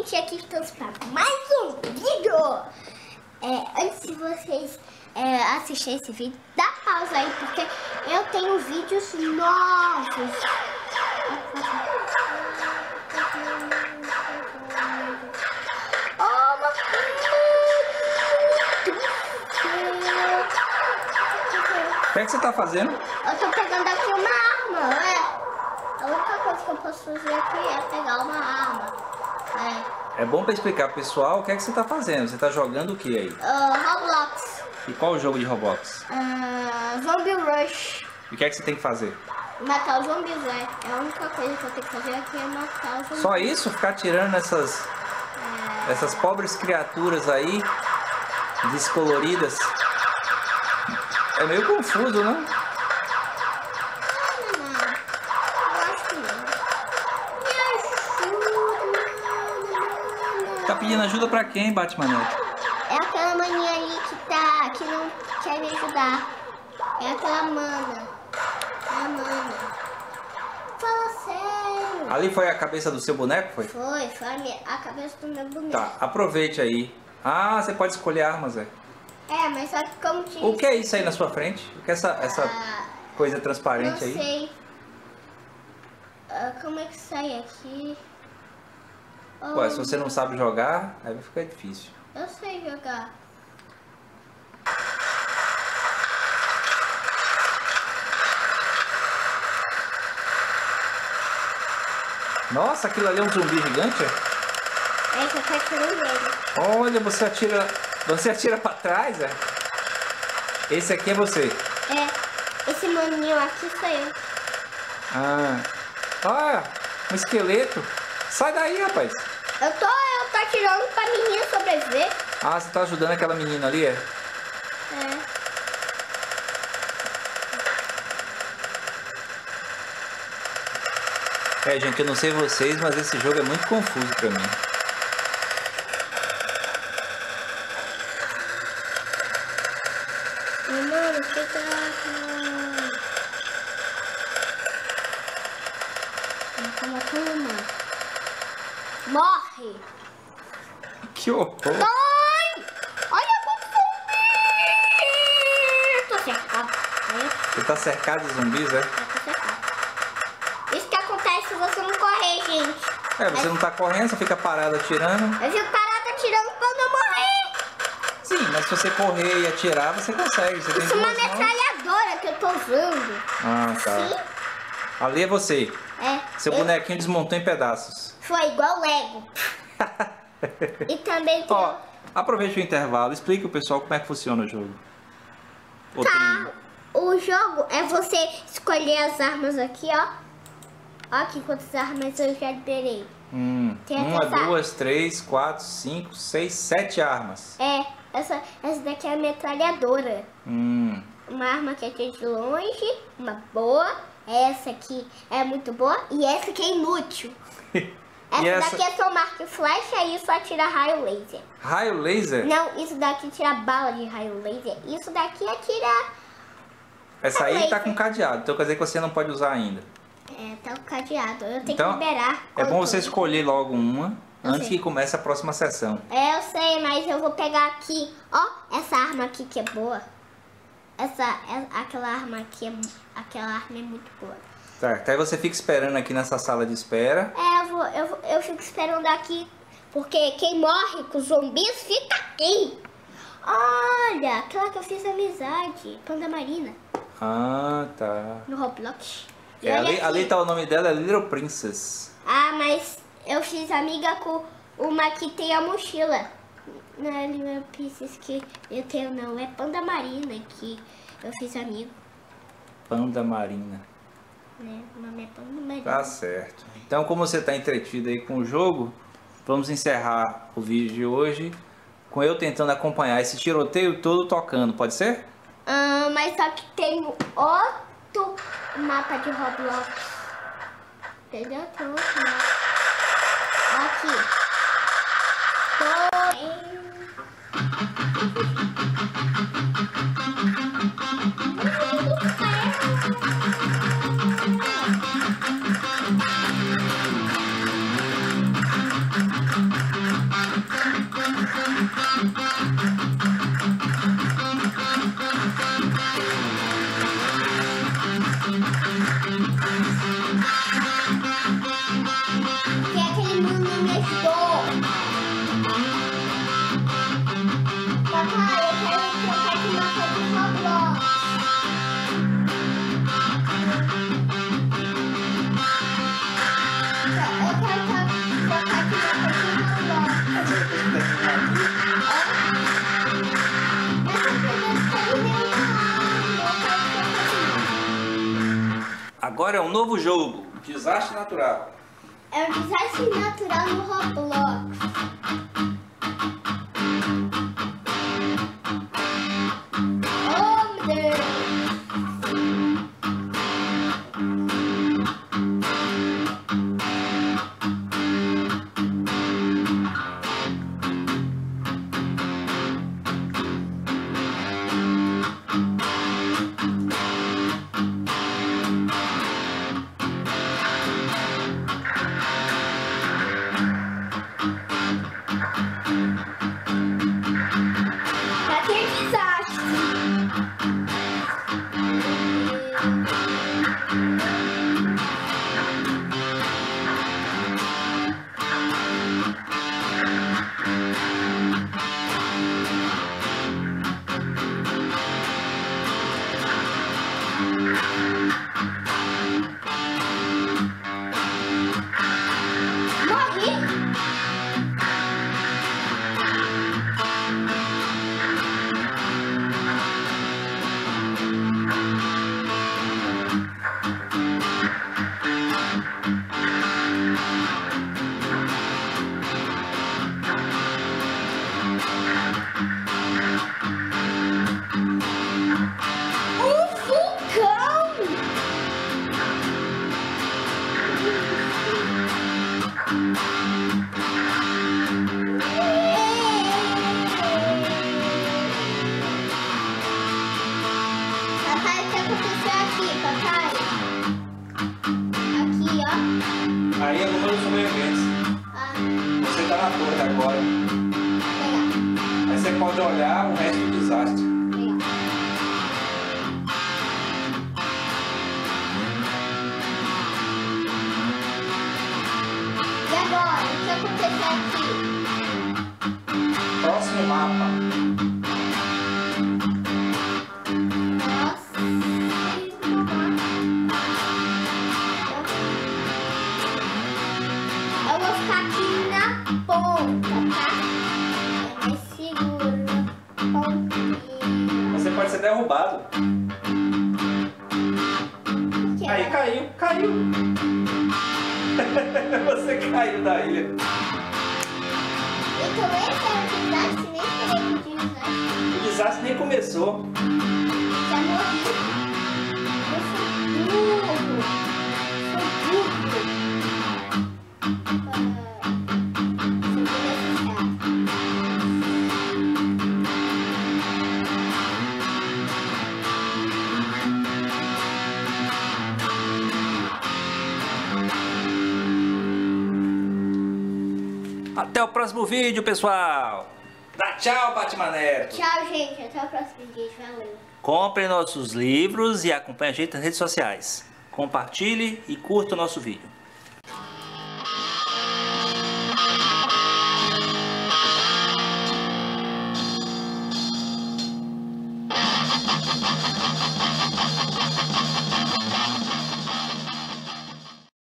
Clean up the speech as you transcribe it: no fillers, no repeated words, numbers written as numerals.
gente, aqui estamos para mais um vídeo. Antes de vocês assistirem esse vídeo, dá pausa aí, porque eu tenho vídeos novos. O que é que você tá fazendo? Eu tô pegando aqui uma arma, A única coisa que eu posso fazer aqui é pegar uma arma. É bom pra explicar pro pessoal o que é que você tá fazendo. Você tá jogando o que aí? Roblox. E qual o jogo de Roblox? Zombie Rush. E o que é que você tem que fazer? Matar os zumbis, É a única coisa que eu tenho que fazer aqui é matar os zumbis. Só isso? Ficar atirando essas pobres criaturas aí, descoloridas? É meio confuso, né? Tá pedindo ajuda pra quem, Batman Neto? É aquela maninha ali que não quer me ajudar. É aquela mana. É a mana. Fala sério. Ali foi a cabeça do seu boneco, foi? Foi a cabeça do meu boneco. Tá, aproveite aí. Ah, você pode escolher armas, Mas só que como tinha... O que é isso aí na sua frente? O que é essa coisa transparente não aí? Não sei. Como é que sai aqui? Ué, se você não sabe jogar, aí vai ficar difícil. Eu sei jogar. Nossa, aquilo ali é um zumbi gigante? Que eu tô atirando nele. Olha, você atira pra trás, Esse aqui é você? Esse maninho aqui sou eu. Olha, um esqueleto. Sai daí, rapaz. Eu tô atirando pra menina sobreviver. Ah, você tá ajudando aquela menina ali, Gente, eu não sei vocês, mas esse jogo é muito confuso pra mim. Mano, fica... Toma. Morre! Que horror! Ai! Olha como zumbi! Tô cercado. Você tá cercado de zumbis, Tô cercado. Isso que acontece se você não correr, gente. Você não tá correndo, você fica parado atirando. Eu fico parado atirando quando eu morrer. Sim, mas se você correr e atirar, você consegue. Você tem Isso é uma duas mãos. metralhadora que eu tô usando. Ah, tá. Sim? Ali é você. Seu eu... bonequinho desmontou em pedaços. Foi igual Lego. E também tem... Ó, aproveite o intervalo, explique o pessoal como é que funciona o jogo. O jogo é você escolher as armas aqui, ó. Ó aqui quantas armas eu já liberei. Uma, duas, três, quatro, cinco, seis, 7 armas. Essa daqui é a metralhadora. Uma arma que é de longe, uma boa. Essa aqui é muito boa e essa aqui é inútil. Essa daqui é só marca e flecha e isso atira raio laser. Raio laser? Não, isso daqui tira bala de raio laser. Isso daqui atira... Essa aí laser. tá com cadeado, então quer dizer que você não pode usar ainda. Tá com cadeado. Eu tenho então, que liberar. É bom você escolher logo uma antes que comece a próxima sessão. Eu sei, mas eu vou pegar aqui. Ó, essa arma aqui que é boa. Aquela arma aqui aquela arma é muito boa. Tá, aí você fica esperando aqui nessa sala de espera. Eu fico esperando aqui, porque quem morre com os zumbis fica aqui. Olha, aquela que eu fiz amizade, Panda Marina. Ah, tá. No Roblox. Ali tá o nome dela, é Little Princess. Mas eu fiz amiga com uma que tem a mochila. Não é Little Princess que eu tenho, não. É Panda Marina que eu fiz amigo. Panda Marina. O nome é Panda Marina. Tá certo. Então, como você tá entretido aí com o jogo, vamos encerrar o vídeo de hoje com eu tentando acompanhar esse tiroteio todo tocando, pode ser? Mas só que tem outro mapa de Roblox. Entendeu? Tem outro mapa. Aqui. Agora é um novo jogo, Desastre Natural. É um desastre natural no Roblox. Oh, meu Deus! Aí é o número de sobreviventes. Você tá na torre agora. Aí você pode olhar o resto do desastre. E agora? O que aconteceu aqui? Próximo mapa. Eu vou ficar aqui na ponta, tá? É mais seguro. Pontinha. Você pode ser derrubado. Aí caiu. Você caiu da ilha. Eu tô bem desastre, nem falei de desastre. O desastre nem começou. Já morri. Eu sou burro. Até o próximo vídeo, pessoal. Dá tchau, Batman Neto. Tchau, gente. Até o próximo vídeo. Valeu. Compre nossos livros e acompanhe a gente nas redes sociais. Compartilhe e curta o nosso vídeo.